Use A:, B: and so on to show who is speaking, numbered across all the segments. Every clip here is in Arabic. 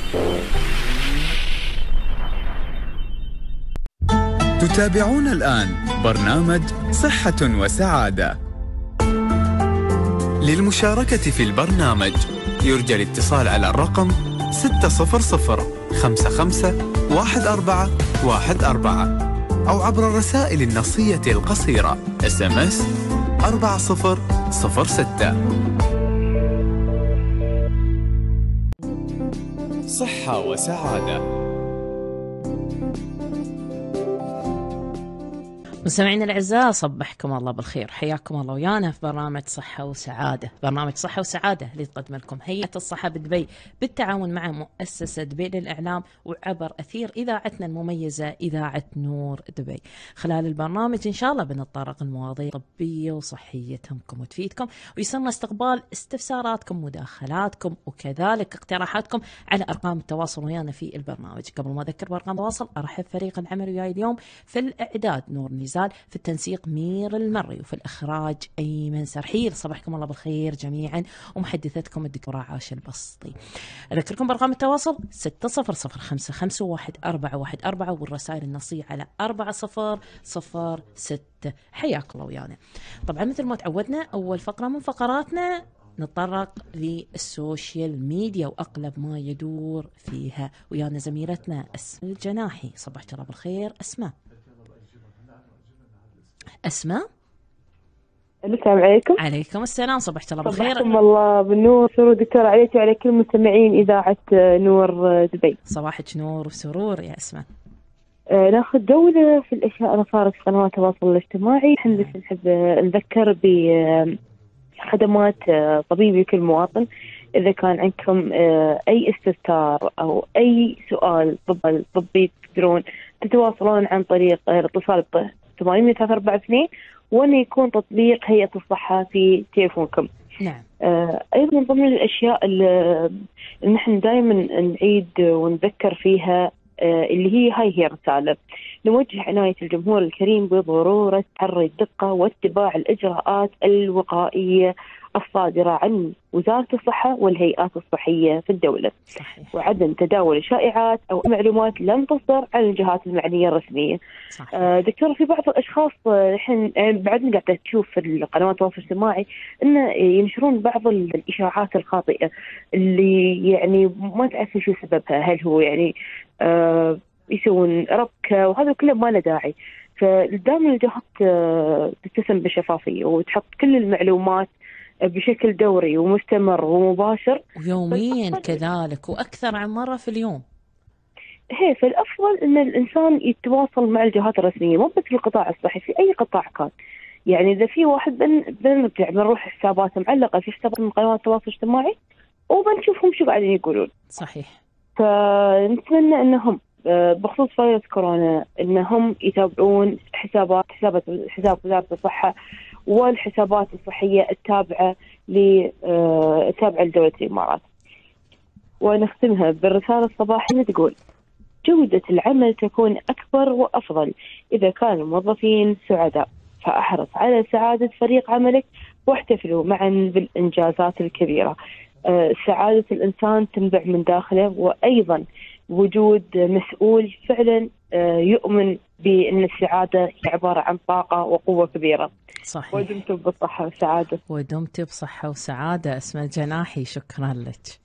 A: تتابعون الآن برنامج صحة وسعادة. للمشاركة في البرنامج يرجى الاتصال على الرقم 600 55 1414 أو عبر الرسائل النصية القصيرة SMS 4006. صحة وسعادة.
B: مستمعينا الأعزاء، صبحكم الله بالخير، حياكم الله ويانا في برنامج صحة وسعادة. برنامج صحة وسعادة اللي تقدم لكم هيئة الصحة بدبي بالتعاون مع مؤسسة دبي للإعلام وعبر أثير إذاعتنا المميزة إذاعة نور دبي. خلال البرنامج إن شاء الله بنتطرق لمواضيع طبية وصحية تهمكم وتفيدكم، ويسرنا استقبال استفساراتكم مداخلاتكم وكذلك اقتراحاتكم على أرقام التواصل ويانا في البرنامج. قبل ما أذكر بأرقام التواصل، أرحب فريق العمل وياي اليوم في الإعداد نور نزال، في التنسيق مير المري، وفي الإخراج أيمن سرحيل. صباحكم الله بالخير جميعا، ومحدثتكم الدكتورة عاشر البسطي. أذكركم بأرقام التواصل 600551414 والرسائل النصية على 4006. حياك الله ويانا. طبعا مثل ما تعودنا، أول فقرة من فقراتنا نتطرق للسوشيال ميديا وأقلب ما يدور فيها، ويانا زميلتنا أسماء الجناحي. صباحك الله بالخير أسماء. أسماء،
C: السلام عليكم.
B: عليكم السلام، صبحت الله بالخير.
C: صبحكم الله بالنور سرور دكتور عليك وعلى كل مستمعين إذاعة نور دبي.
B: صباحك نور وسرور يا أسماء.
C: ناخذ جولة في الأشياء اللي صارت في قنوات التواصل الاجتماعي. الحين بس نحب نذكر بخدمات طبيبي لكل مواطن. إذا كان عندكم أي استفسار أو أي سؤال طبي تقدرون تتواصلون عن طريق الاتصال 834 وأن يكون تطبيق هيئة الصحة في تليفونكم.
B: نعم.
C: أيضا من ضمن الأشياء اللي نحن دائما نعيد ونذكر فيها اللي هي رسالة نوجه عناية الجمهور الكريم بضرورة تحري الدقة واتباع الإجراءات الوقائية الصادرة عن وزارة الصحة والهيئات الصحية في الدولة.
B: صحيح.
C: وعدم تداول شائعات أو معلومات لم تصدر عن الجهات المعنية الرسمية.
B: صحيح.
C: دكتور، في بعض الأشخاص الحين بعدنا قاعدة تشوف في القنوات التواصل الاجتماعي إن ينشرون بعض الإشاعات الخاطئة اللي يعني ما تعرف شو سببها. هل هو يعني يسوون ربكة، وهذا كله ما له داعي. فدائما الجهات تتسم بالشفافية وتحط كل المعلومات بشكل دوري ومستمر ومباشر
B: ويوميا كذلك وأكثر عن مرة في اليوم.
C: فالأفضل أن الإنسان يتواصل مع الجهات الرسمية، مو بس في القطاع الصحي، في أي قطاع كان. يعني إذا في واحد بنروح حسابات معلقة في حسابات من قنوات التواصل الاجتماعي وبنشوفهم شو قاعدين يقولون.
B: صحيح.
C: فنتمنى أنهم بخصوص فيروس كورونا أنهم يتابعون حساب وزارة الصحة والحسابات الصحية التابعة لدولة الإمارات. ونختمها بالرسالة الصباحية تقول: جودة العمل تكون أكبر وأفضل إذا كان الموظفين سعداء، فأحرص على سعادة فريق عملك واحتفلوا معا بالإنجازات الكبيرة. سعادة الإنسان تنبع من داخله، وأيضا وجود مسؤول فعلا يؤمن بأن السعادة هي عبارة عن طاقة وقوة كبيرة.
B: صحيح.
C: ودمتم بالصحة والسعادة.
B: ودمت بصحة وسعادة أسماء الجناحي، شكرا لك.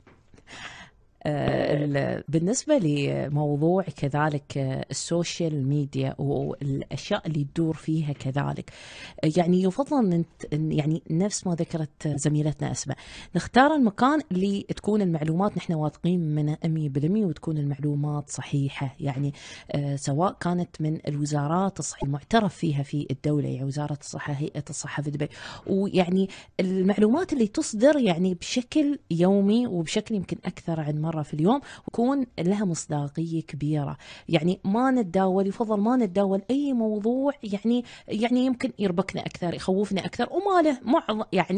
B: بالنسبة لموضوع كذلك السوشيال ميديا والأشياء اللي تدور فيها كذلك، يعني يفضل يعني نفس ما ذكرت زميلتنا أسماء، نختار المكان اللي تكون المعلومات نحن واثقين منها 100% وتكون المعلومات صحيحة. يعني سواء كانت من الوزارات الصحية المعترف فيها في الدولة، يعني وزارة الصحة، هيئة الصحة في دبي، ويعني المعلومات اللي تصدر يعني بشكل يومي وبشكل يمكن أكثر عن مرة في اليوم، ويكون لها مصداقية كبيرة. يعني ما نتداول، يفضل ما نتداول أي موضوع يعني يمكن يربكنا أكثر، يخوفنا أكثر، وما له يعني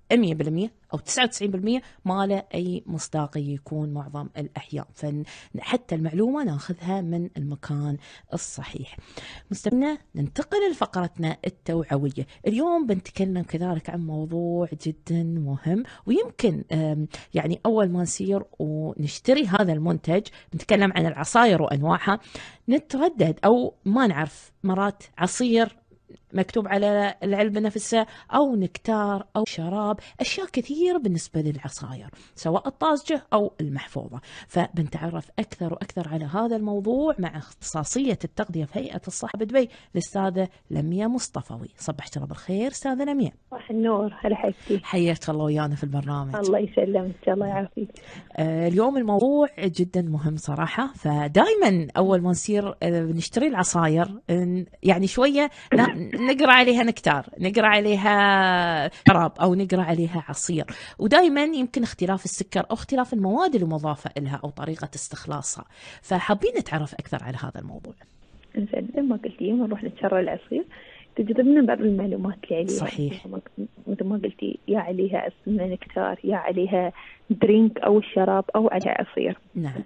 B: 100% أو 99% ما له أي مصداقية يكون معظم الأحيان، فحتى المعلومة ناخذها من المكان الصحيح. مستمعينا ننتقل لفقرتنا التوعوية. اليوم بنتكلم كذلك عن موضوع جدا مهم، ويمكن يعني أول ما نسير ونشتري هذا المنتج نتكلم عن العصاير وأنواعها، نتردد أو ما نعرف مرات عصير مكتوب على العلبة نفسها أو نكتار أو شراب، أشياء كثير بالنسبة للعصاير سواء الطازجة أو المحفوظة. فبنتعرف أكثر وأكثر على هذا الموضوع مع اختصاصية التغذية في هيئة الصحة بدبي الأستاذة لميا مصطفوي. صبحت الله بالخير أستاذة لميا.
C: صباح النور، هلا حياتي.
B: حياك الله ويانا في البرنامج.
C: الله يسلمك، الله يعافيك.
B: اليوم الموضوع جدا مهم صراحة، فدائما أول ما نصير نشتري العصاير يعني شوية نقرأ عليها نكتار، نقرأ عليها شراب أو نقرأ عليها عصير، ودائما يمكن اختلاف السكر أو اختلاف المواد المضافة لها أو طريقة استخلاصها. فحابين نتعرف أكثر على هذا الموضوع.
C: إنزين، زي ما قلتي يوم نروح نتشرى العصير تجذبنا بعض المعلومات اللي عليها.
B: صحيح.
C: مثل ما قلتي، يا عليها اسمها نكتار، يا عليها درينك أو الشراب أو عليها عصير.
B: نعم.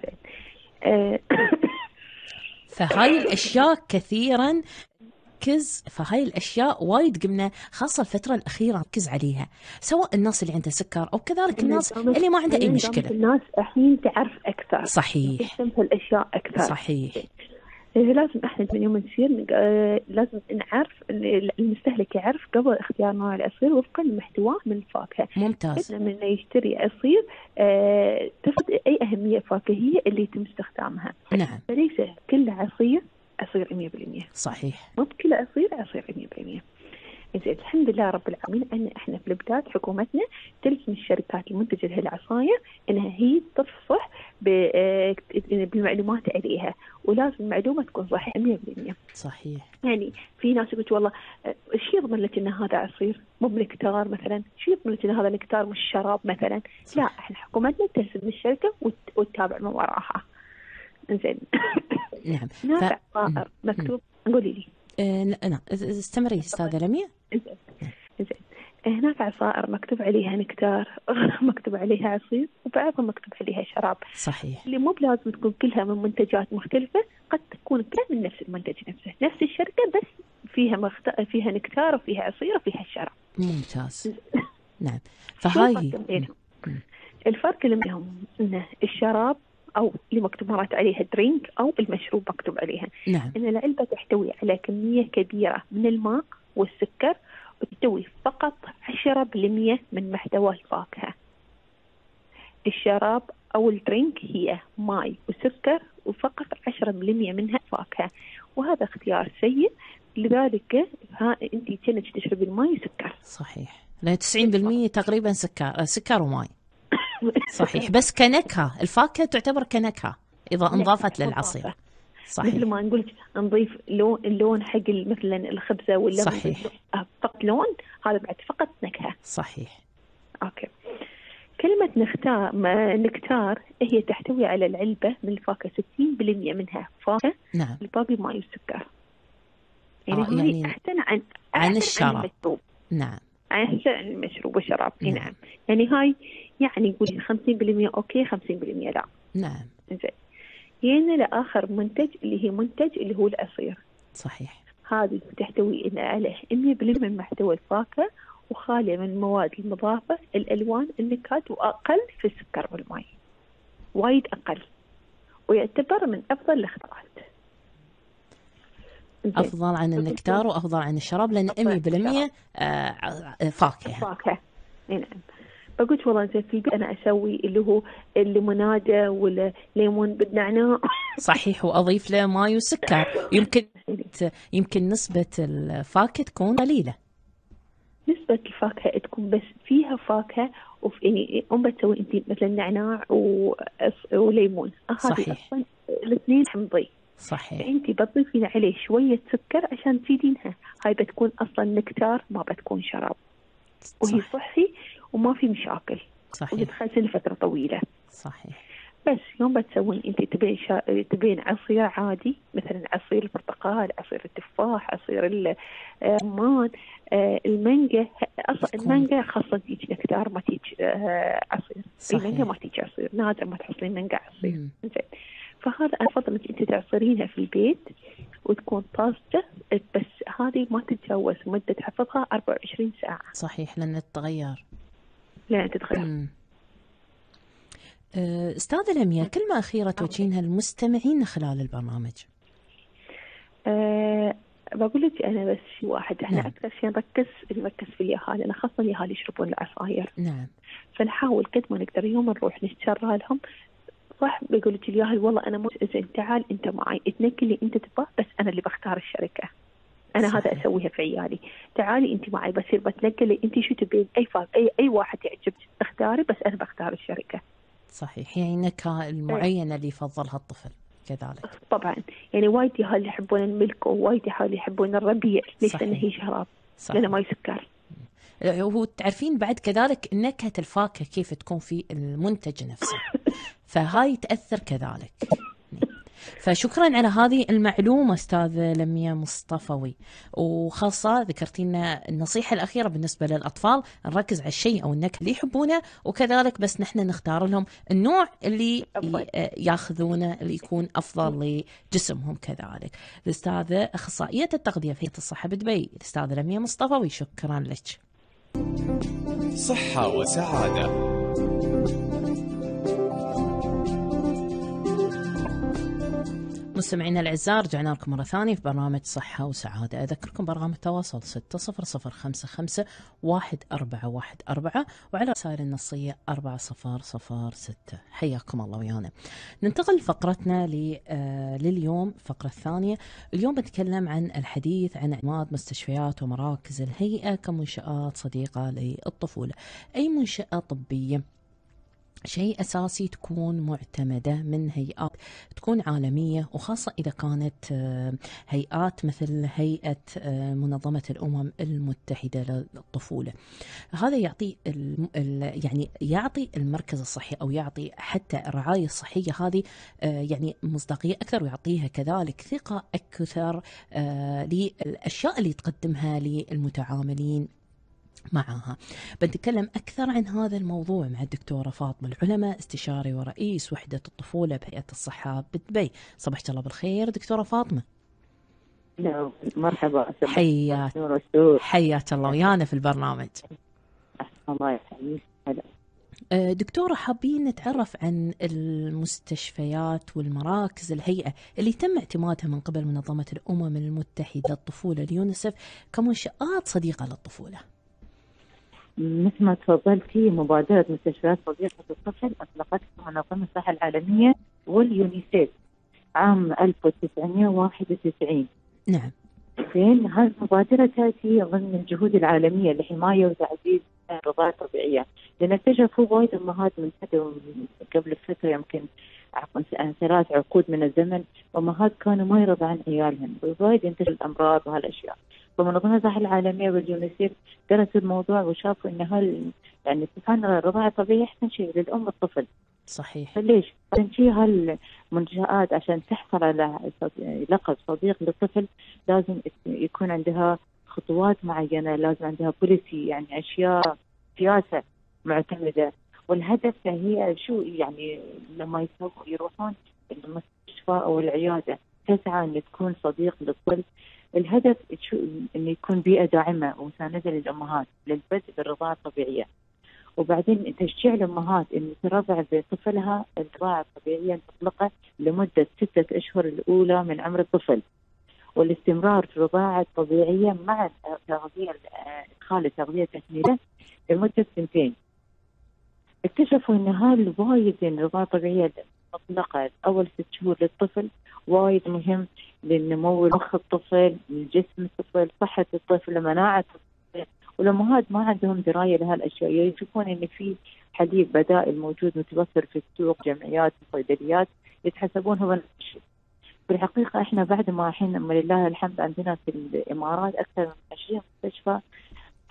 B: فهاي الأشياء كثيرا فهاي الأشياء وايد قمنا خاصة الفترة الأخيرة نركز عليها، سواء الناس اللي عندها سكر أو كذلك الناس اللي ما عندها أي مشكلة.
C: الناس الحين تعرف أكثر.
B: صحيح.
C: تهتم في الأشياء أكثر.
B: صحيح.
C: لازم احنا من يوم نصير لازم نعرف المستهلك يعرف قبل اختيار نوع العصير وفقا لمحتواه من الفاكهه.
B: ممتاز.
C: من يشتري عصير تفقد اي اهميه فاكهيه اللي يتم استخدامها.
B: نعم.
C: فليس كل عصير 100%.
B: صحيح.
C: مو بكل عصير 100%. إنزين، الحمد لله رب العالمين أن إحنا في البداية حكومتنا تلزم الشركات المنتجة لهالعصاير أنها هي تفصح بالمعلومات عليها، ولازم المعلومة تكون صحيحة 100%.
B: صحيح.
C: يعني في ناس يقول والله إيش يضمن لك أن هذا عصير مو بنكتار مثلا، شو يضمن لك أن هذا نكتار مش شراب مثلا. صح. لا، إحنا حكومتنا تلزم الشركة وتتابع من وراها. إنزين.
B: نعم.
C: نافع صائر مكتوب. قولي لي.
B: نعم، استمري استاذة لميا.
C: زين. هناك عصائر مكتوب عليها نكتار، مكتوب عليها عصير، وبعضها مكتوب عليها شراب.
B: صحيح.
C: اللي مو بلازم تكون كلها من منتجات مختلفة، قد تكون كلها من نفس المنتج نفسه، نفس الشركة، بس فيها نكتار وفيها عصير وفيها شراب.
B: ممتاز. نعم. فهاي
C: الفرق اللي بينهم إنه الشراب أو اللي مكتوب مرات عليها درينك أو المشروب مكتوب عليها.
B: نعم.
C: إن العلبة تحتوي على كمية كبيرة من الماء والسكر، وتحتوي فقط 10% من محتوى الفاكهة. الشراب أو الدرينك هي ماء وسكر وفقط 10% منها فاكهة، وهذا اختيار سيء. لذلك أنت كأنك تشربي الماء وسكر.
B: صحيح. لا 90% تقريبا سكر وماء. صحيح. بس كنكهة الفاكهة تعتبر كنكهة إذا انضافت للعصير. صحيح.
C: مثل ما نقول نضيف اللون حق مثلا الخبزة ولا
B: صحيح.
C: فقط لون، هذا بعد فقط نكهة.
B: صحيح.
C: أوكي. كلمة نكتار هي تحتوي على العلبة من الفاكهة 60% منها فاكهة.
B: نعم.
C: الباقي ماء وسكر.
B: يعني
C: أحسن
B: عن الشراب.
C: المشروب.
B: نعم.
C: أحسن عن المشروب والشراب.
B: نعم.
C: نعم. يعني هاي يعني قولي 50% أوكي، 50% لا.
B: نعم.
C: زين. جينا لآخر منتج اللي هو العصير.
B: صحيح.
C: هذه تحتوي على 100% من محتوى الفاكهة، وخالية من المواد المضافة، الألوان، النكهات، وأقل في السكر والماء، وايد أقل، ويعتبر من أفضل الاختيارات.
B: أفضل عن النكتار وأفضل عن الشراب لأن 100% فاكهة.
C: نعم. فقلت والله زين في البيت أنا أسوي اللي هو الليمونادة والليمون بالنعناع.
B: صحيح. وأضيف له ماء وسكر. يمكن نسبة الفاكهة تكون قليلة.
C: نسبة الفاكهة تكون بس فيها فاكهة، يعني بتسوي أنت مثلا نعناع وليمون.
B: صحيح.
C: أصلا الاثنين حمضي.
B: صحيح.
C: أنت بتضيفين عليه شوية سكر عشان تزيدينها، هاي بتكون أصلا نكتار، ما بتكون شراب. وهي صحي وما في مشاكل.
B: صحيح.
C: وتتخزن لفترة طويلة.
B: صحيح.
C: بس يوم بتسوين أنت تبين عصير عادي، مثلا عصير البرتقال، عصير التفاح، عصير الرمان، المانجا. أصلا المانجا خاصة تيجي نكتار، ما تيجي عصير. المانجا ما
B: صحيح.
C: تيجي عصير، نادر ما تحصلين مانجا عصير. زين، فهذا أفضل إنك أنت تعصرينها في البيت وتكون طازجة، بس هذه ما تتجاوز مدة حفظها 24 ساعة.
B: صحيح، لأن تتغير.
C: لا تتغير.
B: أستاذة لميا، كلمة أخيرة توجهينها للمستمعين خلال البرنامج.
C: بقول لك أنا بس شيء واحد، إحنا
B: نعم.
C: أكثر شيء نركز في اليهال، أنا خاصة اليهال يشربون العصاير.
B: نعم.
C: فنحاول قد ما نقدر يوم نروح نتشرى لهم. صح، بقول لك اليهال والله أنا مو زين، تعال أنت معي تنقي اللي أنت تبغاه، بس أنا اللي بختار الشركة. أنا
B: صحيح.
C: هذا أسويها في عيالي، تعالي أنت معي بصير بتنقي اللي أنت شو تبين، أي واحد يعجبك اختاري، بس أنا بختار الشركة.
B: صحيح، يعني النكهة المعينة اللي يفضلها الطفل كذلك.
C: طبعا، يعني وايد يهال يحبون الملك، ووايد يهال يحبون الربيع. ليش؟ لأنه هي شراب، لأنه ما يسكر.
B: هو تعرفين بعد كذلك نكهة الفاكهة كيف تكون في المنتج نفسه، فهاي تأثر كذلك. فشكرا على هذه المعلومة أستاذ لميا مصطفوي، وخاصة ذكرتي لنا النصيحة الأخيرة بالنسبة للأطفال، نركز على الشيء أو النكهة اللي يحبونه، وكذلك بس نحن نختار لهم النوع اللي ياخذونه اللي يكون أفضل لجسمهم كذلك. الأستاذة أخصائية التغذية في الصحة بدبي الأستاذة لميا مصطفوي، شكرا لك.
A: صحة وسعادة.
B: مستمعينا الأعزاء، رجعنا لكم مرة ثانية في برنامج صحة وسعادة. أذكركم برقم التواصل 6005514114 وعلى رسائل النصية 4006. حياكم الله ويانا. ننتقل لفقرتنا لليوم، الفقرة الثانية. اليوم بنتكلم عن الحديث عن اعتماد مستشفيات ومراكز الهيئة كمنشآت صديقة للطفولة. أي منشأة طبية شيء أساسي تكون معتمدة من هيئات تكون عالمية، وخاصة إذا كانت هيئات مثل هيئة منظمة الأمم المتحدة للطفولة. هذا يعطي يعني يعطي المركز الصحي أو يعطي حتى الرعاية الصحية هذه يعني مصداقية أكثر، ويعطيها كذلك ثقة أكثر للأشياء اللي تقدمها للمتعاملين معها. بنتكلم أكثر عن هذا الموضوع مع الدكتورة فاطمة العلماء، استشاري ورئيس وحدة الطفولة بهيئة الصحة بدبي. صباحك الله بالخير دكتورة فاطمة.
C: مرحبا.
B: حياك الله ويانا في البرنامج.
C: الله يحييك.
B: دكتورة، حابين نتعرف عن المستشفيات والمراكز الهيئة اللي تم اعتمادها من قبل منظمة الأمم المتحدة للطفولة اليونيسف كمنشآت صديقة للطفولة.
D: مثل ما تفضلتي، مبادرة مستشفيات صديقة الطفل أطلقتها منظمة الصحة العالمية واليونيسيف عام 1991.
B: نعم.
D: زين، هذه المبادرة تأتي ضمن الجهود العالمية لحماية وتعزيز الرضاعة الطبيعية، لأن اكتشفوا وايد أمهات من قبل فترة، يمكن 3 عقود من الزمن، أمهات كانوا ما يرضى عن عيالهم، ووايد ينتشر الأمراض وهالأشياء. فمنظمة الصحة العالمية واليونيسيف درسوا الموضوع وشافوا إن يعني سبحان الله الرضاعة الطبيعية أحسن شيء للأم والطفل.
B: صحيح.
D: فليش؟ عشان شيء هالمنشآت عشان تحصل على لقب صديق للطفل لازم يكون عندها خطوات معينة، لازم عندها بوليسي، يعني أشياء سياسة معتمدة. والهدف هي شو؟ يعني لما يروحون المستشفى أو العيادة تسعى أن تكون صديق للطفل. الهدف شو؟ أن يكون بيئة داعمة ومساندة للأمهات للبدء بالرضاعة الطبيعية، وبعدين تشجيع الأمهات أن ترضع بطفلها الرضاعة الطبيعية المطلقة لمدة 6 أشهر الأولى من عمر الطفل، والاستمرار في الرضاعة الطبيعية مع إدخال التغذية التكميلية لمدة 2 سنين. اكتشفوا أن وايد الرضاعة الطبيعية المطلقة أول 6 شهور للطفل وايد مهم للنمو مخ الطفل، لجسم الطفل، صحة الطفل، مناعة الطفل. والأمهات ما عندهم دراية لهالأشياء، يشوفون إن في حليب بدائل موجود متوفر في السوق، جمعيات وصيدليات، يتحسبون هو الشيء. في الحقيقة إحنا بعد ما الحين لله الحمد عندنا في الإمارات أكثر من 20 مستشفى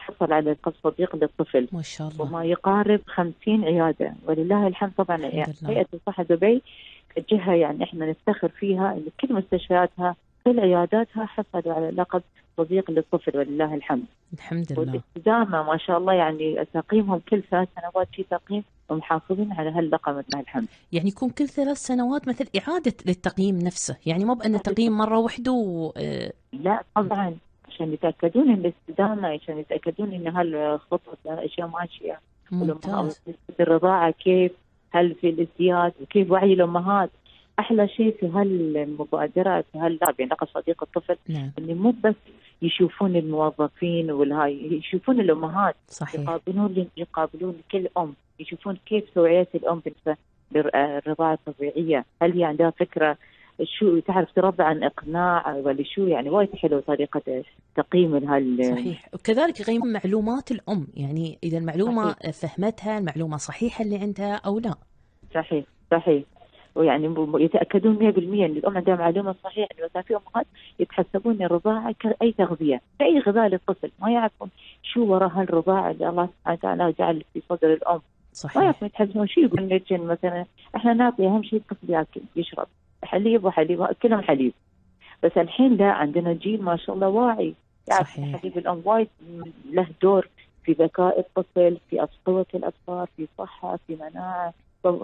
D: تحصل على لقب صديق للطفل،
B: ما شاء الله.
D: وما يقارب 50 عيادة ولله الحمد. طبعا هيئة الصحة دبي جهة يعني احنا نفتخر فيها ان كل مستشفياتها كل عياداتها حصلوا على لقب صديق للطفل ولله الحمد.
B: الحمد لله.
D: والاستدامة ما شاء الله، يعني تقييمهم كل 3 سنوات في تقييم ومحافظين على هاللقب ولله الحمد.
B: يعني يكون كل 3 سنوات مثل إعادة للتقييم نفسه، يعني مو بأن تقييم مرة واحدة
D: لا طبعا، عشان يتأكدون ان الاستدامة، عشان يتأكدون ان هالخطوة الاشياء ماشية.
B: ممتاز.
D: الرضاعة كيف، هل في الازدياد، وكيف وعي الامهات. احلى شيء في هالمبادرة في هاللعب يعني لقب صديق الطفل،
B: نعم.
D: ان مو بس يشوفون الموظفين والهاي، يشوفون الامهات.
B: صحيح.
D: يقابلون كل ام، يشوفون كيف توعية الام بالرضاعة الطبيعية، هل هي عندها فكرة شو تعرف ترضع عن اقناع ولا شو. يعني وايد حلو طريقة تقييم
B: صحيح. وكذلك يقيمون معلومات الام، يعني اذا المعلومة صحيح. فهمتها المعلومة صحيحة اللي عندها او لا.
D: صحيح صحيح. ويعني يتأكدون 100% أن الأم عندها معلومة صحيحة. مثلا في أمهات يتحسبون الرضاعة كأي تغذية، كأي غذاء للطفل، ما يعرفون شو وراء الرضاعة اللي الله سبحانه وتعالى جعل في صدر الأم.
B: صحيح.
D: ما يعرفون يتحسبون شو يقول لك. مثلا إحنا نعطي أهم شيء الطفل يأكل يشرب حليب، وحليب كلهم حليب. بس الحين لا، عندنا جيل ما شاء الله واعي، يعرف حليب الأم وايد له دور في ذكاء الطفل، في قوة الأطفال، في صحة، في مناعة.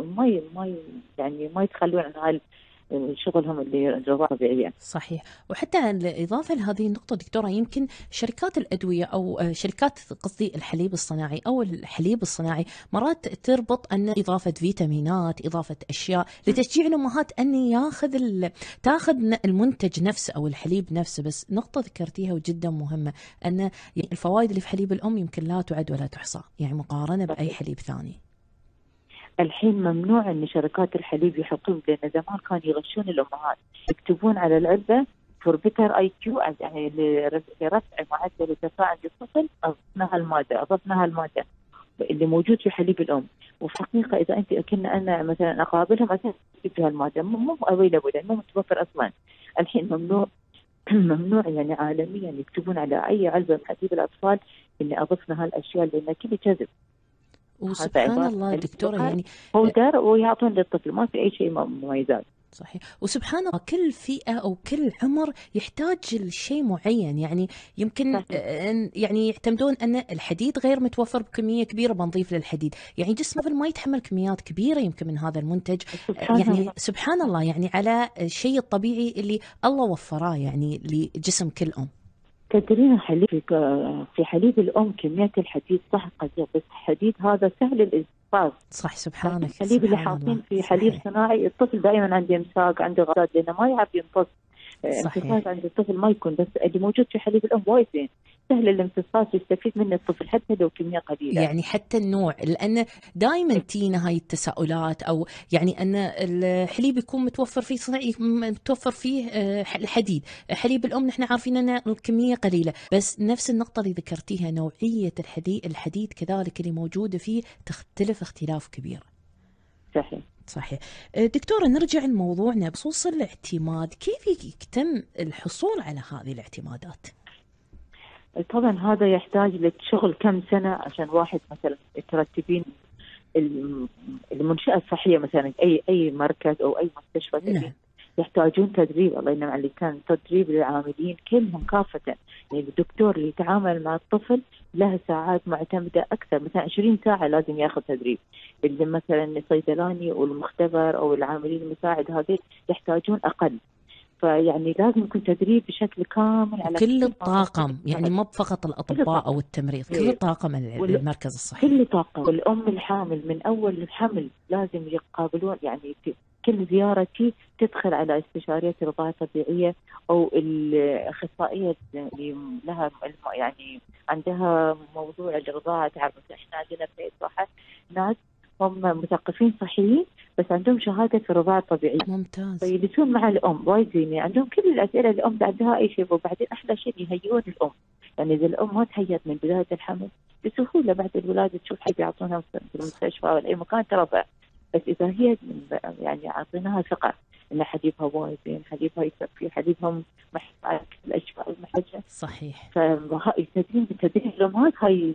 D: ما يتخلون عن شغلهم اللي الرضاعة طبيعية.
B: صحيح. وحتى الإضافة لهذه النقطة دكتورة، يمكن شركات الأدوية أو شركات قصدي الحليب الصناعي أو الحليب الصناعي مرات تربط أن إضافة فيتامينات، إضافة أشياء لتشجيع الأمهات أن تاخذ المنتج نفسه أو الحليب نفسه. بس نقطة ذكرتيها وجدا مهمة، أن الفوائد اللي في حليب الأم يمكن لا تعد ولا تحصى، يعني مقارنة بأي حليب ثاني.
D: الحين ممنوع ان شركات الحليب يحطون، لان زمان كانوا يغشون الامهات، يكتبون على العلبه فور بيتر اي كيو، يعني لرفع معدل الدفاع عند الطفل اضفنا هالماده اللي موجود في حليب الام. وفي الحقيقه اذا انت كنا انا مثلا اقابلها مثلا اكتب هالماده مو افيلبل، مو متوفر اصلا. الحين ممنوع يعني عالميا يكتبون على اي علبه من حليب الاطفال اني اضفنا هالاشياء، لان كله كذب.
B: وسبحان الله دكتورة، يعني
D: بودر ويعطون للطفل، ما في أي شيء مميزات.
B: صحيح. وسبحان الله كل فئة أو كل عمر يحتاج لشيء معين، يعني يمكن يعني يعتمدون أن الحديد غير متوفر بكمية كبيرة بنضيف للحديد، يعني جسم الطفل ما يتحمل كميات كبيرة يمكن من هذا المنتج. يعني سبحان الله، يعني على الشيء الطبيعي اللي الله وفراه يعني لجسم كل أم.
D: تدرين في حليب الأم كمية الحديد صح قليل، بس الحديد هذا سهل الامتصاص.
B: صح. سبحانك.
D: الحليب اللي حاطين في حليب صناعي الطفل دائما عنده امساك، عنده غازات، لأنه ما يعرف يمتص. امتصاص عند الطفل ما يكون، بس اللي موجود في حليب الأم وايد زين، سهل الامتصاص، يستفيد منه الطفل حتى لو كمية قليلة.
B: يعني حتى النوع، لأن دائما تينا هاي التساؤلات، أو يعني أن الحليب يكون متوفر فيه صناعي، متوفر فيه الحديد. حليب الأم نحن عارفين أن الكمية قليلة، بس نفس النقطة اللي ذكرتيها، نوعية الحديد كذلك اللي موجودة فيه تختلف اختلاف كبير. صحيح. دكتورة، نرجع لموضوعنا بخصوص الاعتماد، كيف يتم الحصول على هذه الاعتمادات؟
D: طبعا هذا يحتاج لك شغل كم سنة عشان واحد مثلا ترتبين المنشأة الصحية، مثلا أي مركز أو أي مستشفى. نعم. يحتاجون تدريب، الله ينعم عليك، كان تدريب للعاملين كلهم كافة. يعني الدكتور اللي يتعامل مع الطفل له ساعات معتمدة أكثر، مثلا 20 ساعة لازم ياخذ تدريب. اللي مثلا الصيدلاني والمختبر أو العاملين المساعد هذول يحتاجون أقل. فيعني لازم يكون تدريب بشكل كامل على
B: كل الطاقم، يعني مو فقط الأطباء أو التمريض، كل الطاقم المركز الصحي،
D: كل طاقم. والأم الحامل من أول الحمل لازم يقابلون، يعني في كل زيارتي تدخل على استشارية رضاعة طبيعية أو الأخصائية اللي لها يعني عندها موضوع الرضاعة. تعرف إحنا عندنا في الصحة ناس هم مثقفين صحيين بس عندهم شهادة في الرضاعة الطبيعية.
B: ممتاز.
D: فيجلسون مع الأم وايد زين، عندهم كل الأسئلة اللي الأم عندها أي شيء. وبعدين أحلى شيء يهيئون الأم، يعني إذا الأم ما تهيأت من بداية الحمل بسهولة بعد الولادة تشوف حد يعطونها في المستشفى ولا أي مكان ترضع. بس إذا هي يعني أعطيناها ثقة إن حليبها وايد زين، حليبها يكفي، حليبها محتاج الأشياء المحجة.
B: صحيح.
D: تدريب الأمهات هاي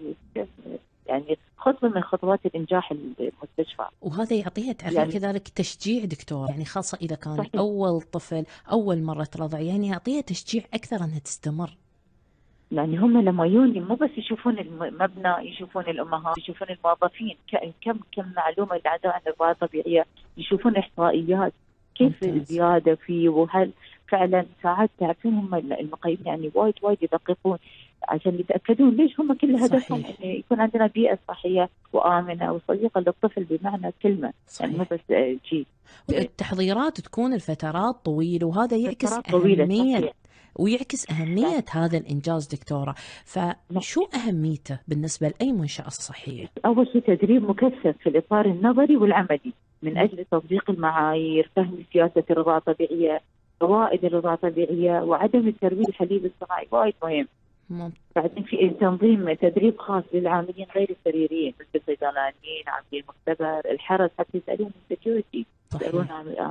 D: يعني خطوة من خطوات الإنجاح المستشفى.
B: وهذا يعطيها تعرفين يعني كذلك تشجيع دكتور، يعني خاصة إذا كان صحيح. أول طفل أول مرة ترضع، يعني يعطيها تشجيع أكثر أنها تستمر.
D: يعني هم لما يوني مو بس يشوفون المبنى، يشوفون الأمهات، يشوفون الموظفين، كم معلومة اللي عندها عن الرضاعة الطبيعية، يشوفون إحصائيات كيف الزيادة فيه، وهل فعلا ساعات تعرفين هم المقيمين يعني وايد يدققون عشان يتأكدون. ليش هم كل هدفهم إنه يكون عندنا بيئة صحية وآمنة وصديقة للطفل بمعنى كلمة، يعني مو بس شيء.
B: التحضيرات تكون الفترات طويلة، وهذا يعكس أهمية ويعكس أهمية هذا الإنجاز دكتورة. فشو أهميته بالنسبة لأي منشأة صحية؟
D: أول شيء تدريب مكثف في الإطار النظري والعملي من أجل تطبيق المعايير، فهم سياسة الرضاعة الطبيعية، فوائد الرضاعة الطبيعية، وعدم الترويج الحليب الصناعي وايد مهم. بعدين في تنظيم تدريب خاص للعاملين غير السريريين مثل الصيدلانيين، عاملين المختبر، الحرس، حتى يسألون السكيورتي يسألون.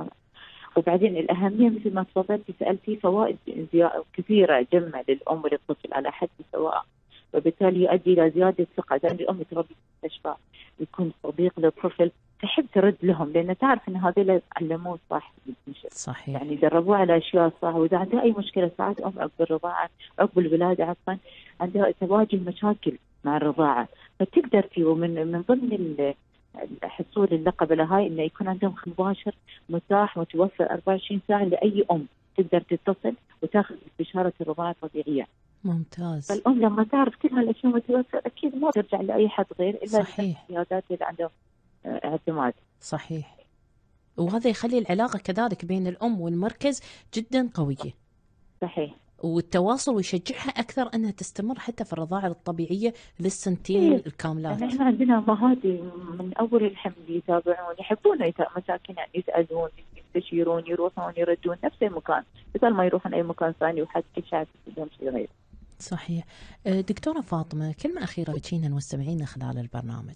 D: وبعدين الأهمية مثل ما تفضلتي سألتي، فوائد كثيرة جمة للأم وللطفل على حد سواء، وبالتالي يؤدي إلى زيادة ثقة. لأن الأم تربي في المستشفى يكون صديق للطفل، تحب ترد لهم لأن تعرف أن هذول علموه صح.
B: صحيح.
D: يعني دربوه على أشياء صح. وإذا عندها أي مشكلة، ساعات أم عقب الرضاعة عقب الولادة عفوا عندها تواجه مشاكل مع الرضاعة، فتقدر من ضمن حصول اللقب لهاي إنه يكون عندهم مباشر متاح متوفر 24 ساعة لأي أم تقدر تتصل وتاخذ استشارة الرضاعة الطبيعية.
B: ممتاز.
D: فالأم لما تعرف كل هالأشياء متوفرة أكيد ما ترجع لأي حد غير إلا السيادات اللي عندهم اعتماد.
B: صحيح. وهذا يخلي العلاقة كذلك بين الأم والمركز جدا قوية.
D: صحيح.
B: والتواصل ويشجعها أكثر أنها تستمر حتى في الرضاعة الطبيعية للسنتين الكاملات.
D: يعني احنا عندنا أمهات من أول الحمل يتابعون، يحبون مساكين، يعني يسألون، يستشيرون، يروحون يردون نفس المكان بدل ما يروحون أي مكان ثاني وحد كل شيء عندهم شيء غير.
B: صحيح. دكتورة فاطمة، كلمة أخيرة بتشينا المستمعين خلال البرنامج.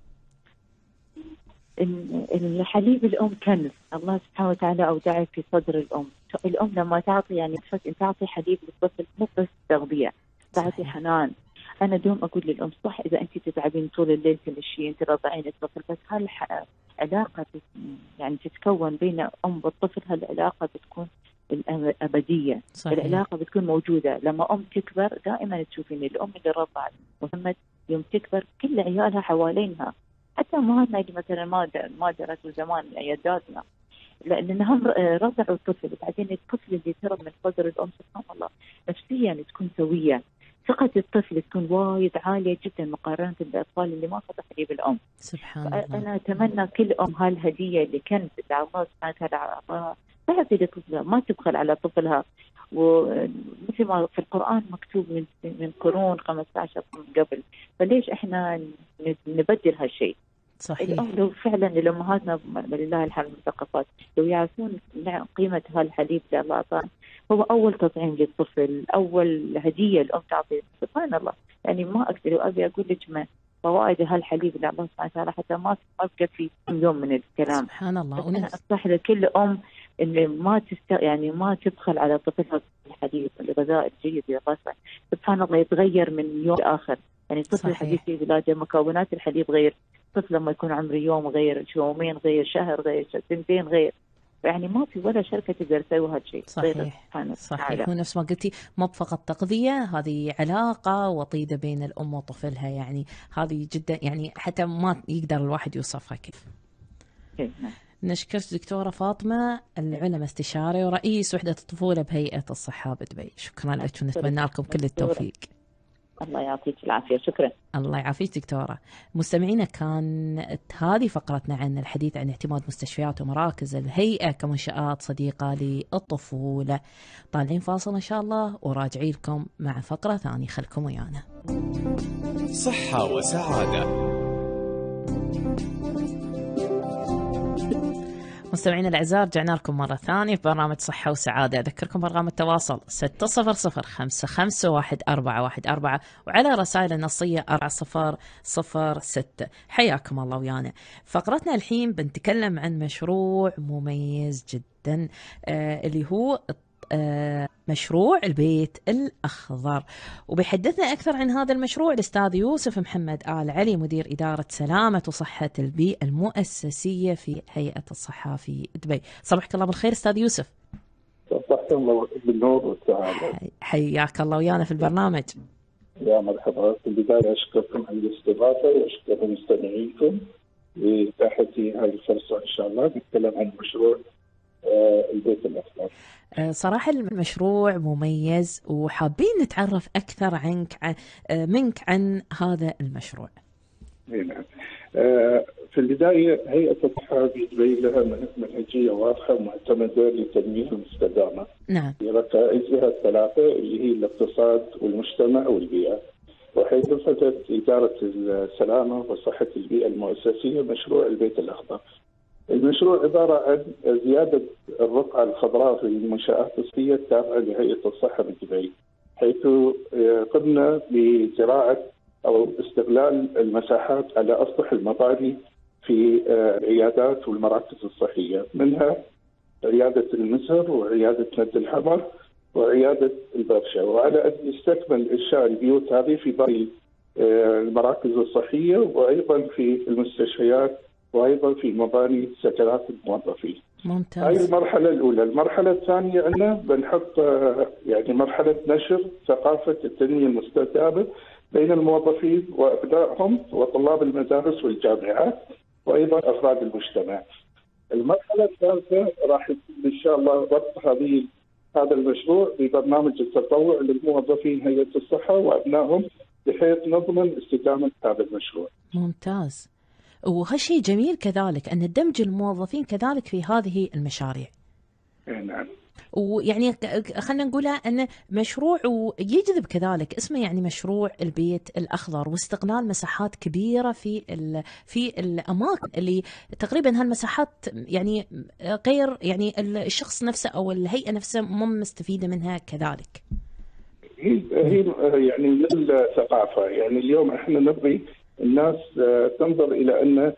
D: الحليب الأم كنز الله سبحانه وتعالى أودعه في صدر الأم. الأم لما تعطي يعني تعطي حليب للطفل مو بس تغذية، تعطي حنان. أنا دوم أقول للأم صح إذا أنت تتعبين طول الليل تمشين ترضعين الطفل، بس هالعلاقة يعني تتكون بين أم والطفل، هالعلاقة بتكون الأبدية. صحيح. العلاقة بتكون موجودة. لما أم تكبر دائما تشوفين الأم اللي رضعت محمد يوم تكبر كل عيالها حوالينها، حتى أمهاتنا اللي مثلا ما درسوا زمان عياداتنا، لأنهم رضعوا الطفل. بعدين الطفل اللي ترى من صدر الأم سبحان الله نفسيا تكون سوية، ثقة الطفل تكون وايد عالية جدا مقارنة بالأطفال اللي ما أخذوا حليب الأم.
B: سبحان الله.
D: أنا أتمنى كل أم هالهدية اللي كانت الله سبحانه وتعالى تعطي لطفلها، ما تبخل على طفلها. ومثل ما في القرآن مكتوب من قرون 15 من قبل، فليش إحنا نبدل هالشيء؟
B: صحيح.
D: الأم لو فعلا لأمهاتنا ولله الحمد المثقفات لو يعرفون قيمة هالحليب اللي الله أعطاه، هو أول تطعيم للطفل، أول هدية الأم تعطي. سبحان الله. يعني ما أقدر وأبي أقول لك ما فوائد هالحليب اللي الله سبحانه وتعالى حتى ما أبقى في يوم من الكلام.
B: سبحان الله.
D: أنا أنصح لكل أم اللي يعني ما تبخل على طفلها الحليب، الغذاء الجيد للرضع. سبحان الله يتغير من يوم لآخر. يعني طفل الحديث في ولاده مكونات الحليب غير، طفل لما يكون عمره يوم غير، يومين غير، شهر غير، سنتين غير. يعني ما في ولا شركة تقدر تسوي هالشيء.
B: صحيح. صحيح. ونفس ما قلتي مو فقط تغذية، هذه علاقة وطيدة بين الأم وطفلها، يعني هذه جدا يعني حتى ما يقدر الواحد يوصفها كيف. نشكر دكتورة فاطمة العلم، استشاري ورئيس وحدة الطفولة بهيئة الصحة بدبي. شكرا لك ونتمنى لكم كل التوفيق.
D: الله يعطيك العافية. شكرا.
B: الله يعافيك دكتورة. مستمعينا، كانت هذه فقرتنا عن الحديث عن اعتماد مستشفيات ومراكز الهيئة كمنشآت صديقة للطفولة. طالعين فاصل إن شاء الله وراجعين لكم مع فقرة ثانية، خلكم ويانا.
A: صحة وسعادة.
B: مستمعينا الأعزاء، رجعنا لكم مرة ثانية في برنامج صحة وسعادة. أذكركم برقم التواصل 600-551-414 وعلى رسائل النصية 4006. حياكم الله ويانا. فقرتنا الحين بنتكلم عن مشروع مميز جدا اللي هو مشروع البيت الأخضر، وبيحدثنا أكثر عن هذا المشروع الأستاذ يوسف محمد آل علي، مدير إدارة سلامة وصحة البيئة المؤسسية في هيئة الصحة في دبي. صباحك الله بالخير أستاذ يوسف.
E: صباحك الله بالنور والسعادة.
B: حياك الله ويانا في البرنامج.
E: يا مرحبا. في البداية أشكركم على الاستضافة وأشكر مستمعيكم لإتاحتي هذه الفرصة. إن شاء الله نتكلم عن مشروع البيت الأخضر.
B: صراحة المشروع مميز، وحابين نتعرف أكثر منك عن هذا المشروع.
E: نعم. في البداية هيئة الصحة في دبي لها منهجية واضحة ومعتمدة للتنمية المستدامة.
B: نعم.
E: بركائزها الثلاثة اللي هي الاقتصاد والمجتمع والبيئة. وحيث نفذت إدارة السلامة وصحة البيئة المؤسسية مشروع البيت الأخضر. المشروع عبارة عن زيادة الرقعة الخضراء في المنشآت الصحية التابعة لهيئة الصحة بدبي، حيث قمنا بزراعة أو استغلال المساحات على أسطح المباني في العيادات والمراكز الصحية، منها عيادة المسهر وعيادة مد الحمر وعيادة البرشا، وعلى أن يستكمل إنشاء البيوت هذه في باقي المراكز الصحية وأيضا في المستشفيات وأيضا في مباني سكنات الموظفين.
B: ممتاز.
E: هاي المرحلة الأولى. المرحلة الثانية عندنا بنحط يعني مرحلة نشر ثقافة التنمية المستدامة بين الموظفين وأبنائهم وطلاب المدارس والجامعات وأيضا أفراد المجتمع. المرحلة الثالثة راح يكون إن شاء الله ربط هذا المشروع ببرنامج التطوع للموظفين هيئة الصحة وأبنائهم بحيث نضمن استدامة هذا المشروع.
B: ممتاز. وهالشيء جميل كذلك أن دمج الموظفين كذلك في هذه المشاريع.
E: نعم.
B: ويعني خلينا نقولها أن مشروع ويجذب كذلك اسمه يعني مشروع البيت الأخضر، واستغلال مساحات كبيرة في الأماكن اللي تقريبا هالمساحات يعني غير يعني الشخص نفسه أو الهيئة نفسها مو مستفيدة منها كذلك.
E: هي يعني للثقافة. يعني اليوم احنا نبغي الناس تنظر إلى أن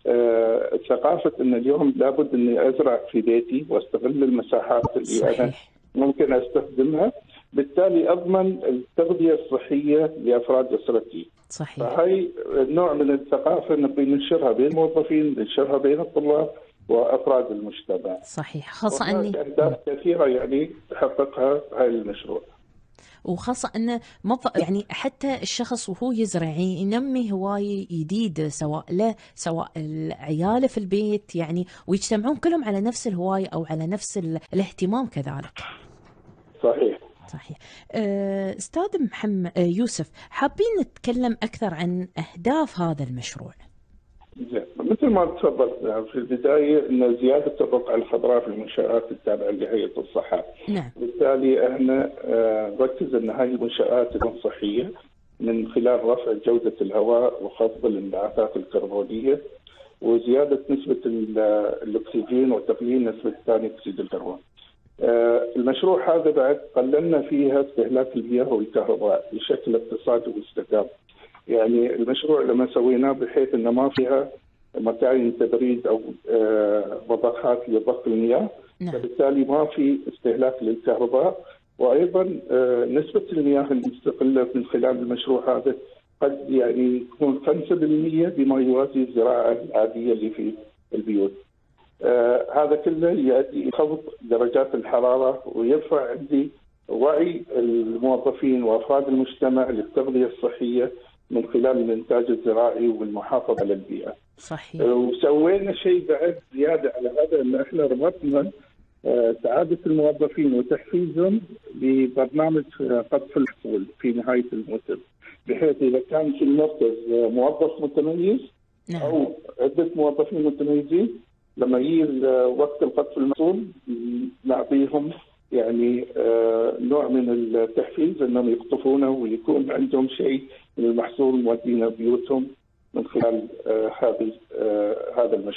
E: ثقافة أن اليوم لابد أني أزرع في بيتي واستغل المساحات اللي
B: صحيح.
E: أنا ممكن أستخدمها، بالتالي أضمن التغذية الصحية لأفراد أسرتي.
B: صحيح.
E: فهي النوع من الثقافة نبي ننشرها بين الموظفين، ننشرها بين الطلاب وأفراد المجتمع.
B: صحيح. خاصة أني
E: أهداف كثيرة يعني تحققها هاي المشروع.
B: وخاصة أنه يعني حتى الشخص وهو يزرع ينمي هواية جديدة سواء له سواء عياله في البيت يعني، ويجتمعون كلهم على نفس الهواية أو على نفس الاهتمام كذلك.
E: صحيح.
B: صحيح. أستاذ محمد يوسف، حابين نتكلم أكثر عن أهداف هذا المشروع.
E: مثل ما تفضلت في البداية أن زيادة الرقعة الخضراء في المنشآت التابعة لهيئة الصحة.
B: نعم.
E: بالتالي احنا نركز أن هذه المنشآت تكون صحية من خلال رفع جودة الهواء وخفض الانبعاثات الكربونية وزيادة نسبة الأكسجين وتقليل نسبة ثاني أكسيد الكربون. المشروع هذا بعد قللنا فيها استهلاك المياه والكهرباء بشكل اقتصادي واستدامة. يعني المشروع لما سويناه بحيث أنه ما فيها مكاين تبريد أو مضخات لضخ المياه.
B: نعم.
E: فبالتالي ما في استهلاك للكهرباء، وأيضا نسبة المياه المستقلة من خلال المشروع هذا قد يعني تكون 5% بما يوازي الزراعة العادية اللي في البيوت. هذا كله يؤدي خفض درجات الحرارة ويرفع عندي وعي الموظفين وأفراد المجتمع للتغذية الصحية من خلال الإنتاج الزراعي والمحافظة على البيئة.
B: صحيح.
E: وسوينا شيء بعد زيادة على هذا، أن احنا ربطنا سعادة الموظفين وتحفيزهم ببرنامج قطف الحصول في نهاية الموسم، بحيث إذا كان في المركز موظف متميز
B: نعم.
E: أو عدة موظفين متميزين، لما يجي وقت القطف المحصول نعطيهم يعني نوع من التحفيز أنهم يقطفونه ويكون عندهم شيء من المحصول مودينا بيوتهم من خلال هذا المشروع.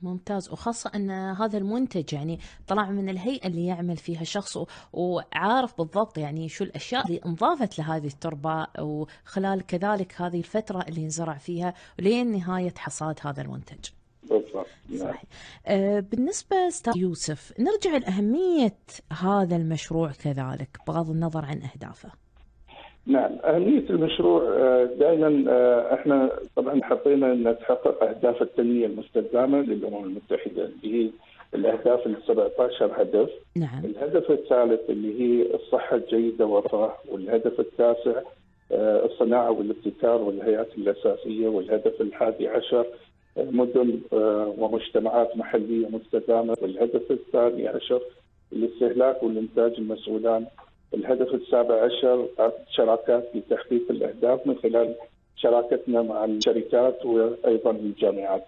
B: ممتاز، وخاصة أن هذا المنتج يعني طلع من الهيئة اللي يعمل فيها شخص وعارف بالضبط يعني شو الأشياء اللي انضافت لهذه التربة وخلال كذلك هذه الفترة اللي انزرع فيها ولين نهاية حصاد هذا المنتج.
E: بالضبط.
B: صحيح. بالنسبة أستاذ يوسف، نرجع لأهمية هذا المشروع كذلك بغض النظر عن أهدافه.
E: نعم، أهمية المشروع دائما احنا طبعا حطينا أن تحقق أهداف التنمية المستدامة للأمم المتحدة اللي هي الأهداف ال 17 هدف.
B: نعم.
E: الهدف الثالث اللي هي الصحة الجيدة والرفاه، والهدف التاسع الصناعة والابتكار والهيئات الأساسية، والهدف الحادي عشر مدن ومجتمعات محلية مستدامة، والهدف الثاني عشر الاستهلاك والإنتاج المسؤولان، الهدف السابع عشر شراكات لتحقيق الأهداف من خلال شراكتنا مع الشركات وأيضا الجامعات.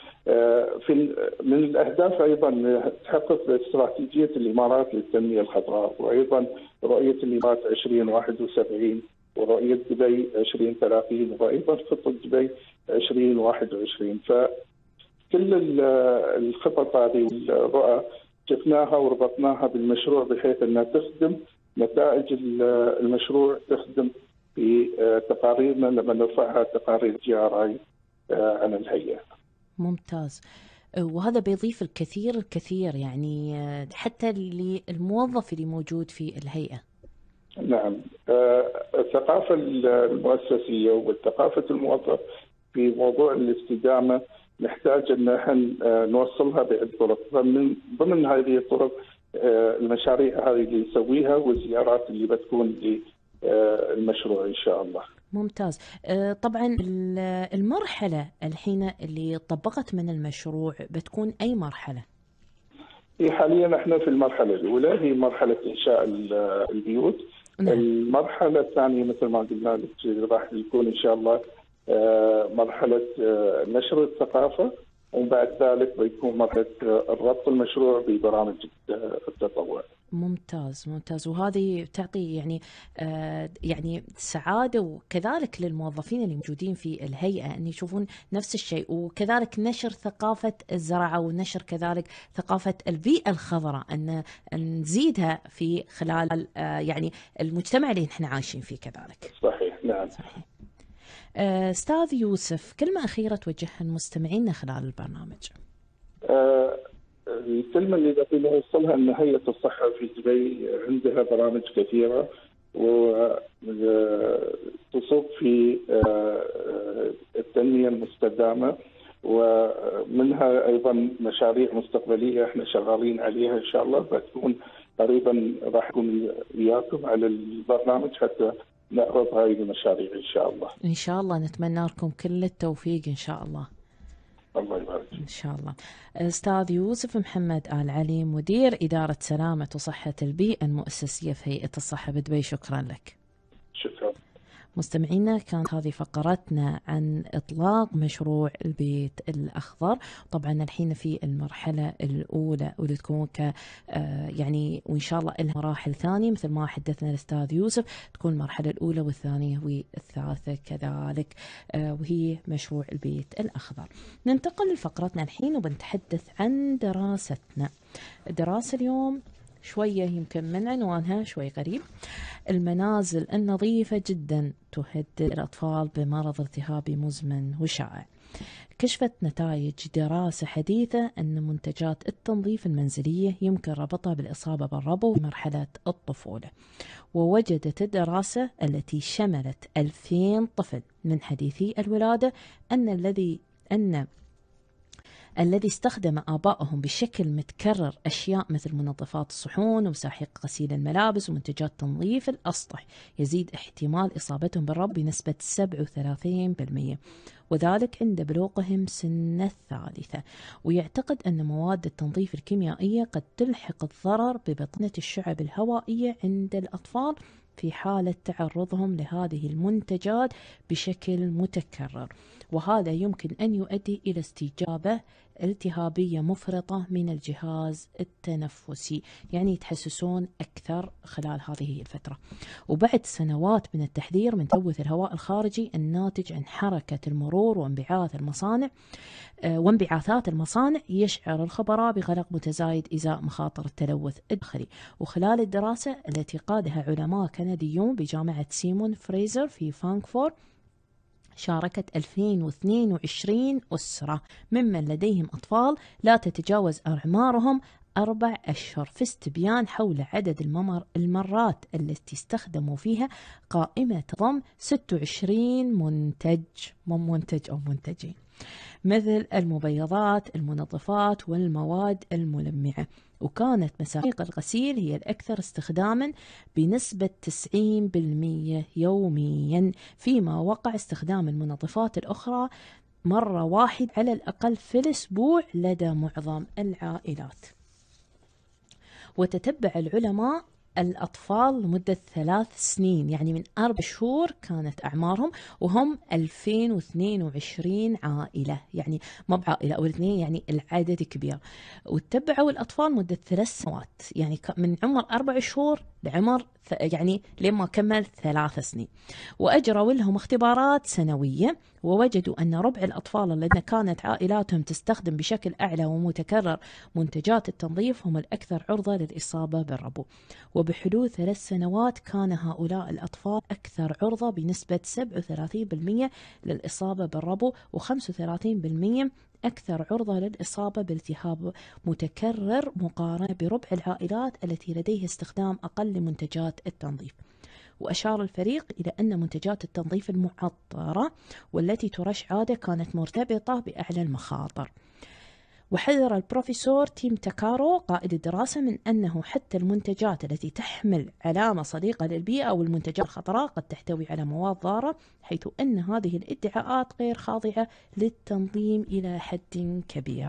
E: من الأهداف أيضا تحقق استراتيجية الإمارات للتنمية الخضراء، وأيضا رؤية الإمارات 2071 ورؤية دبي 2030 وأيضا خطة دبي 2021. فكل الخطط هذه والرؤى شفناها وربطناها بالمشروع بحيث أنها تخدم نتائج المشروع، تخدم في تقاريرنا لما نرفعها تقارير GRI عن الهيئة.
B: ممتاز، وهذا بيضيف الكثير يعني حتى للموظف اللي موجود في الهيئة.
E: نعم، الثقافة المؤسسية والثقافة الموظف في موضوع الاستدامة نحتاج أن احنا نوصلها بعدة طرق. ضمن هذه الطرق المشاريع هذه اللي نسويها والزيارات اللي بتكون للمشروع إن شاء الله.
B: ممتاز. طبعا المرحلة الحين اللي طبقت من المشروع بتكون أي مرحلة؟
E: حاليا احنا في المرحلة الأولى هي مرحلة إنشاء البيوت. نعم. المرحلة الثانية مثل ما قلنا لك راح يكون إن شاء الله مرحلة نشر الثقافة، ومن بعد ذلك بيكون مرحلة الربط المشروع ببرامج التطوع.
B: ممتاز، وهذه تعطي يعني سعادة وكذلك للموظفين اللي موجودين في الهيئة أن يشوفون نفس الشيء، وكذلك نشر ثقافة الزراعة ونشر كذلك ثقافة البيئة الخضراء أن نزيدها في خلال يعني المجتمع اللي نحن عايشين فيه كذلك.
E: صحيح. نعم.
B: صحيح. أستاذ يوسف، كلمة أخيرة توجهها لمستمعينا خلال البرنامج.
E: الكلمة اللي بدي نوصلها أن هيئة الصحة في دبي عندها برامج كثيرة وتصب في التنمية المستدامة، ومنها أيضا مشاريع مستقبلية احنا شغالين عليها إن شاء الله، بتكون قريبا راح أكون وياكم على البرنامج حتى نعرض هذه المشاريع إن شاء الله.
B: إن شاء الله نتمنى لكم كل التوفيق إن شاء الله.
E: الله يبارك.
B: إن شاء الله. أستاذ يوسف محمد آل علي، مدير إدارة سلامة وصحة البيئة المؤسسية في هيئة الصحة بدبي، شكرا لك.
E: شكرا.
B: مستمعينا، كانت هذه فقرتنا عن إطلاق مشروع البيت الأخضر. طبعا الحين في المرحلة الأولى واللي تكون يعني وإن شاء الله لها مراحل ثانية مثل ما حدثنا الأستاذ يوسف، تكون المرحلة الأولى والثانية والثالثة كذلك، وهي مشروع البيت الأخضر. ننتقل لفقرتنا الحين وبنتحدث عن دراستنا. الدراسة اليوم شوية يمكن من عنوانها شوي غريب. المنازل النظيفة جدا تهدد الأطفال بمرض ارتهابي مزمن وشائع. كشفت نتائج دراسة حديثة أن منتجات التنظيف المنزلية يمكن ربطها بالإصابة بالربو في مرحلة الطفولة. ووجدت الدراسة التي شملت 2000 طفل من حديثي الولادة أن الذي استخدم آبائهم بشكل متكرر أشياء مثل منظفات الصحون ومساحيق غسيل الملابس ومنتجات تنظيف الأسطح يزيد احتمال إصابتهم بالربو بنسبة 37%، وذلك عند بلوغهم سن الثالثة. ويعتقد أن مواد التنظيف الكيميائية قد تلحق الضرر ببطنة الشعب الهوائية عند الأطفال في حالة تعرضهم لهذه المنتجات بشكل متكرر. وهذا يمكن أن يؤدي إلى استجابة التهابية مفرطة من الجهاز التنفسي، يعني يتحسسون أكثر خلال هذه الفترة. وبعد سنوات من التحذير من تلوث الهواء الخارجي الناتج عن حركة المرور وانبعاثات المصانع، يشعر الخبراء بقلق متزايد إزاء مخاطر التلوث الداخلي. وخلال الدراسة التي قادها علماء كنديون بجامعة سيمون فريزر في فانكفورت، شاركت 2022 أسرة ممن لديهم أطفال لا تتجاوز أعمارهم 4 أشهر في استبيان حول عدد المرات التي استخدموا فيها قائمة تضم 26 منتج أو منتجين، مثل المبيضات، المنظفات والمواد الملمعة. وكانت مساحيق الغسيل هي الأكثر استخداما بنسبة 90% يوميا، فيما وقع استخدام المنظفات الأخرى مرة واحدة على الأقل في الأسبوع لدى معظم العائلات. وتتبع العلماء الأطفال لمدة 3 سنين، يعني من 4 شهور كانت أعمارهم، وهم 2022 عائلة، يعني ما بعائلة أو الاثنين، يعني العدد كبير. وتتبعوا الأطفال مدة 3 سنوات، يعني من عمر 4 شهور لعمر يعني لما كمل 3 سنين. وأجروا لهم اختبارات سنوية، ووجدوا أن ربع الأطفال الذين كانت عائلاتهم تستخدم بشكل أعلى ومتكرر منتجات التنظيف هم الأكثر عرضة للإصابة بالربو. وبحدود 3 سنوات كان هؤلاء الأطفال أكثر عرضة بنسبة 37% للإصابة بالربو، و35% أكثر عرضة للإصابة بالتهاب متكرر مقارنة بربع العائلات التي لديها استخدام أقل لمنتجات التنظيف. وأشار الفريق إلى أن منتجات التنظيف المعطرة والتي ترش عادة كانت مرتبطة بأعلى المخاطر. وحذر البروفيسور تيم تاكارو قائد الدراسة من أنه حتى المنتجات التي تحمل علامة صديقة للبيئة أو المنتجات الخطرة قد تحتوي على مواد ضارة، حيث أن هذه الادعاءات غير خاضعة للتنظيم إلى حد كبير.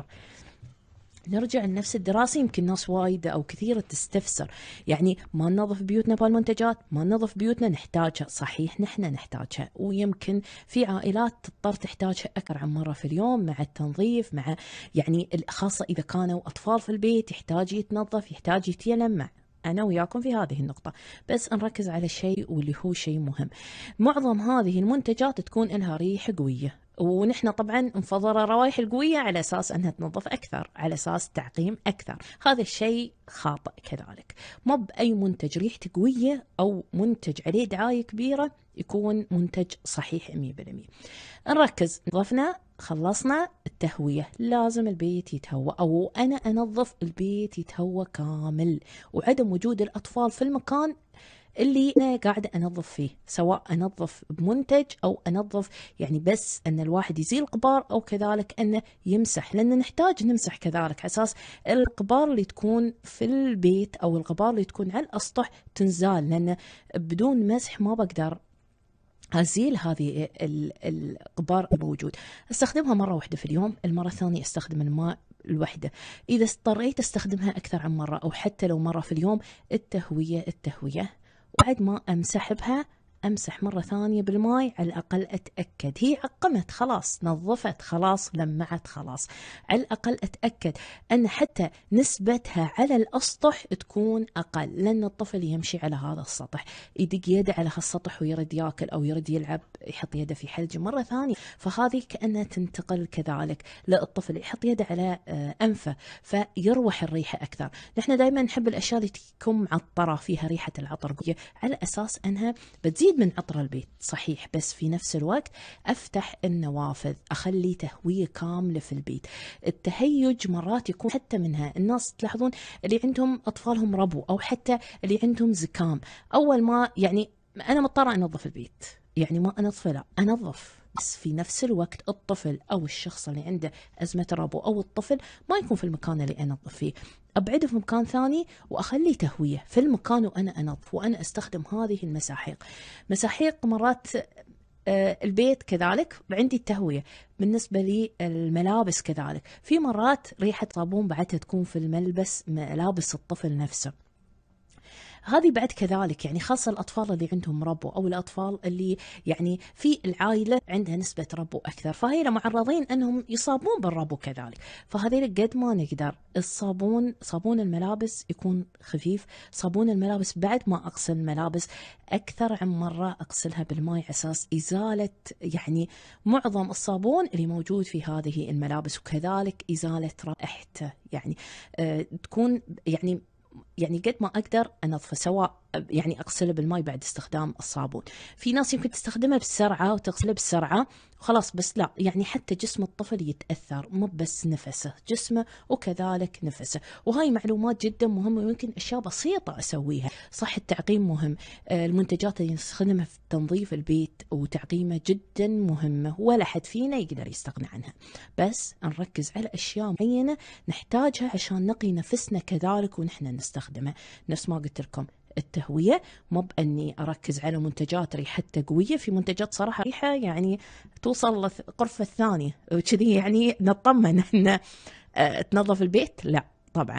B: نرجع لنفس الدراسة، يمكن ناس وايدة أو كثيرة تستفسر، يعني ما ننظف بيوتنا بهالمنتجات، ما ننظف بيوتنا نحتاجها. صحيح نحن نحتاجها، ويمكن في عائلات تضطر تحتاجها أكثر عن مرة في اليوم مع التنظيف، مع يعني خاصة إذا كانوا أطفال في البيت يحتاج يتنظف، يحتاج يتيلمع. أنا وياكم في هذه النقطة، بس نركز على شيء واللي هو شيء مهم. معظم هذه المنتجات تكون لها ريحة قوية، ونحن طبعا نفضل الروائح القوية على أساس أنها تنظف أكثر، على أساس تعقيم أكثر. هذا الشيء خاطئ كذلك. ما بأي منتج ريحته قوية أو منتج عليه دعاية كبيرة يكون منتج صحيح 100%. نركز، نظفنا خلصنا التهوية، لازم البيت يتهوى، أو أنا أنظف البيت يتهوى كامل، وعدم وجود الأطفال في المكان اللي أنا قاعدة أنظف فيه، سواء أنظف بمنتج أو أنظف يعني بس أن الواحد يزيل الغبار، أو كذلك أنه يمسح، لأن نحتاج نمسح كذلك على أساس الغبار اللي تكون في البيت أو الغبار اللي تكون على الأسطح تنزال، لأن بدون مسح ما بقدر أزيل هذه الغبار الموجود. استخدمها مرة واحدة في اليوم، المرة الثانية استخدم الماء الوحدة. إذا اضطريت استخدمها أكثر عن مرة أو حتى لو مرة في اليوم، التهوية وبعد ما أمسح بها أمسح مرة ثانية بالماء، على الأقل أتأكد هي عقمت خلاص، نظفت خلاص، لمعت خلاص، على الأقل أتأكد أن حتى نسبتها على الأسطح تكون أقل، لأن الطفل يمشي على هذا السطح، يدق يده على هالسطح ويرد ياكل أو يرد يلعب، يحط يده في حلجه مرة ثانية، فهذه كأنها تنتقل كذلك للطفل، يحط يده على أنفه فيروح الريحة أكثر. نحن دائما نحب الأشياء اللي تكون معطرة فيها ريحة العطر قوية، على أساس أنها بتزيد من عطر البيت صحيح، بس في نفس الوقت أفتح النوافذ، أخلي تهوية كاملة في البيت. التهيج مرات يكون حتى منها الناس تلاحظون اللي عندهم أطفالهم ربو أو حتى اللي عندهم زكام، أول ما يعني أنا مضطرة أنظف البيت، يعني ما أنظف، لا أنظف، بس في نفس الوقت الطفل أو الشخص اللي عنده أزمة ربو أو الطفل ما يكون في المكان اللي أنظف فيه، أبعده في مكان ثاني وأخلي تهوية في المكان وأنا أنظف، وأنا أستخدم هذه مساحيق مرات البيت كذلك عندي التهوية. بالنسبة لي الملابس كذلك، في مرات ريحة صابون بعدها تكون في الملبس، ملابس الطفل نفسه. هذه بعد كذلك يعني خاصة الأطفال اللي عندهم ربو أو الأطفال اللي يعني في العائلة عندها نسبة ربو أكثر، فهي معرضين أنهم يصابون بالربو كذلك. فهذه قد ما نقدر صابون الملابس يكون خفيف. صابون الملابس بعد ما أغسل الملابس أكثر عن مرة أغسلها بالماء على أساس إزالة يعني معظم الصابون اللي موجود في هذه الملابس، وكذلك إزالة رائحته. يعني تكون يعني قد ما أقدر أنظفه، سواء يعني أغسله بالماء بعد استخدام الصابون. في ناس يمكن تستخدمه بسرعة وتغسله بسرعة خلاص، بس لا، يعني حتى جسم الطفل يتأثر، مو بس نفسه، جسمه وكذلك نفسه. وهاي معلومات جدا مهمة، ويمكن أشياء بسيطة أسويها. صح، التعقيم مهم. المنتجات اللي نستخدمها في تنظيف البيت وتعقيمه جدا مهمة، ولا حد فينا يقدر يستغنى عنها، بس نركز على أشياء معينة نحتاجها عشان نقي نفسنا كذلك ونحن نستخدمها. نفس ما قلت لكم، التهوية، مو بأني أركز على منتجات ريحتها قوية. في منتجات صراحة ريحة يعني توصل للغرفة الثانية وكذي، يعني نطمن أن تنظف البيت. لا طبعا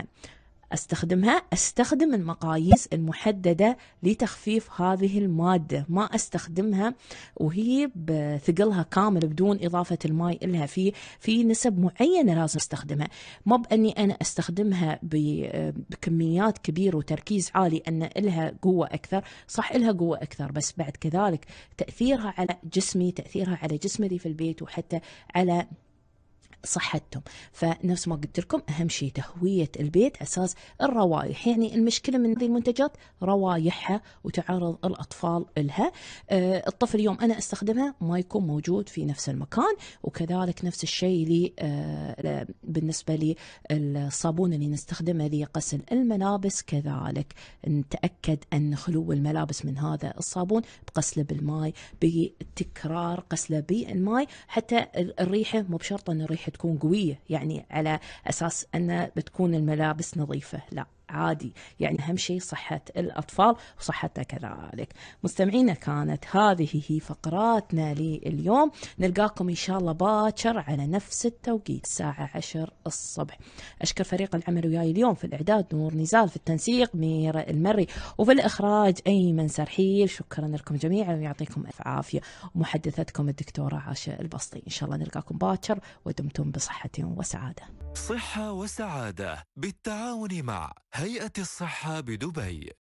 B: استخدم المقاييس المحددة لتخفيف هذه المادة، ما استخدمها وهي بثقلها كامل بدون إضافة الماء إلها. في نسب معينة لازم استخدمها، ما بأني أنا استخدمها بكميات كبيرة وتركيز عالي أن إلها قوة أكثر. صح، إلها قوة أكثر، بس بعد كذلك تأثيرها على جسمي، تأثيرها على جسم اللي في البيت، وحتى على صحتهم. فنفس ما قلت لكم، أهم شيء تهوية البيت أساس الروائح. يعني المشكلة من هذه المنتجات روايحها وتعرض الأطفال لها. الطفل يوم أنا أستخدمها ما يكون موجود في نفس المكان. وكذلك نفس الشيء بالنسبة للصابون اللي نستخدمه لغسل الملابس، كذلك نتأكد أن خلو الملابس من هذا الصابون بغسله بالماء، بتكرار غسله بالماء. حتى الريحة مو بشرط أن الريحة تكون قوية يعني على أساس أن بتكون الملابس نظيفة، لا عادي. يعني أهم شيء صحة الأطفال وصحتنا كذلك. مستمعينا، كانت هذه هي فقراتنا لليوم. نلقاكم إن شاء الله باكر على نفس التوقيت الساعة 10 الصبح. أشكر فريق العمل وياي اليوم في الإعداد نور نزال، في التنسيق ميرة المري، وفي الإخراج أيمن سرحيل. شكرا لكم جميعا ويعطيكم ألف عافية. ومحدثتكم الدكتورة عاشا البسطي. إن شاء الله نلقاكم باكر ودمتم بصحة وسعادة.
F: صحة وسعادة بالتعاون مع هيئة الصحة بدبي.